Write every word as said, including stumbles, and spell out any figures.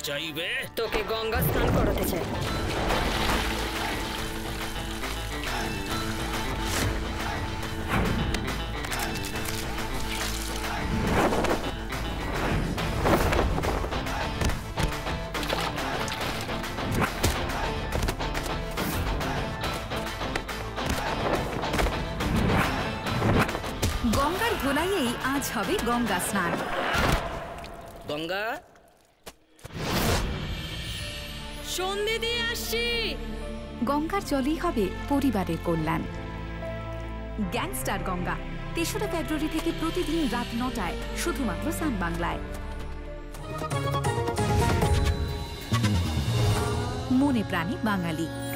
চাইবে? তোকে গঙ্গা স্নান করাতে চাই। গঙ্গার গোলাইয়েই আজ হবে গঙ্গা স্নান। গঙ্গা, সন্ধে দিয়ে আসছি। গঙ্গার জলেই হবে পরিবারের কল্যাণ। গ্যাংস্টার গঙ্গা তেসরা ফেব্রুয়ারি থেকে প্রতিদিন রাত নটায় শুধুমাত্র সান বাংলায়। মনে প্রাণে বাঙালি।